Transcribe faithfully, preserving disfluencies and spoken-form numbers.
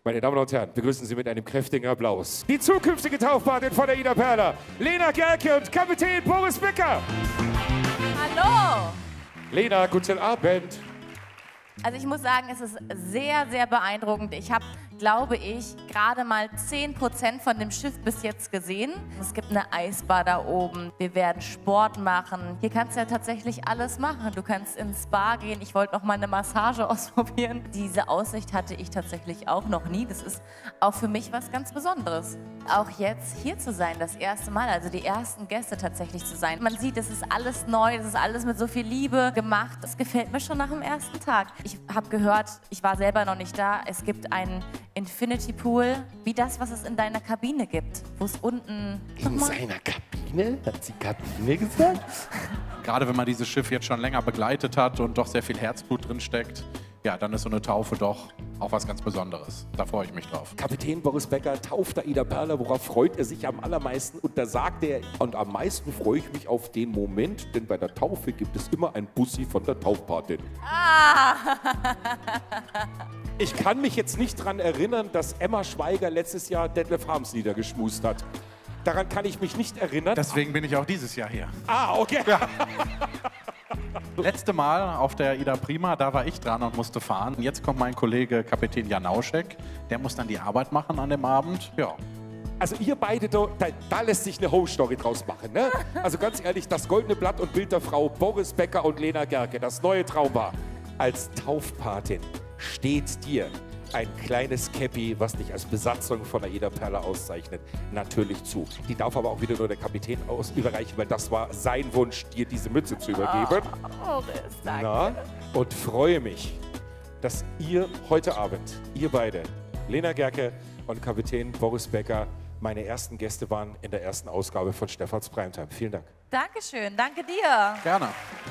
Meine Damen und Herren, begrüßen Sie mit einem kräftigen Applaus die zukünftige Taufpatin von der Ida Perla, Lena Gerke und Kapitän Boris Becker. Hallo! Lena, guten Abend. Also ich muss sagen, es ist sehr, sehr beeindruckend. Ich habe, glaube ich, gerade mal zehn Prozent von dem Schiff bis jetzt gesehen. Es gibt eine Eisbar da oben. Wir werden Sport machen. Hier kannst du ja tatsächlich alles machen. Du kannst ins Spa gehen. Ich wollte noch mal eine Massage ausprobieren. Diese Aussicht hatte ich tatsächlich auch noch nie. Das ist auch für mich was ganz Besonderes. Auch jetzt hier zu sein, das erste Mal, also die ersten Gäste tatsächlich zu sein. Man sieht, es ist alles neu, es ist alles mit so viel Liebe gemacht. Das gefällt mir schon nach dem ersten Tag. Ich habe gehört, ich war selber noch nicht da, es gibt einen Infinity Pool, wie das, was es in deiner Kabine gibt, wo es unten... In seiner Kabine? Hat sie Kabine gesagt? Gerade wenn man dieses Schiff jetzt schon länger begleitet hat und doch sehr viel Herzblut drin steckt, ja, dann ist so eine Taufe doch auch was ganz Besonderes. Da freue ich mich drauf. Kapitän Boris Becker tauft der Ida Perla. Worauf freut er sich am allermeisten? Und da sagt er, und am meisten freue ich mich auf den Moment, denn bei der Taufe gibt es immer ein Bussi von der Taufpatin. Ah! Ich kann mich jetzt nicht daran erinnern, dass Emma Schweiger letztes Jahr Detlef Harms Lieder geschmust hat. Daran kann ich mich nicht erinnern. Deswegen bin ich auch dieses Jahr hier. Ah, okay. Ja. Letzte Mal auf der Ida Prima, da war ich dran und musste fahren. Jetzt kommt mein Kollege Kapitän Janauschek. Der muss dann die Arbeit machen an dem Abend. Ja. Also ihr beide, da, da lässt sich eine Home-Story draus machen, ne? Also ganz ehrlich, das Goldene Blatt und Bild der Frau, Boris Becker und Lena Gerke, das neue Traumpaar. Als Taufpatin steht dir ein kleines Käppi, was dich als Besatzung von der Ida Perla auszeichnet, natürlich zu. Die darf aber auch wieder nur der Kapitän aus überreichen, weil das war sein Wunsch, dir diese Mütze zu übergeben. Oh, Boris, danke. Na, und freue mich, dass ihr heute Abend, ihr beide, Lena Gerke und Kapitän Boris Becker, meine ersten Gäste waren in der ersten Ausgabe von Stephan's Primetime. Vielen Dank. Dankeschön, danke dir. Gerne.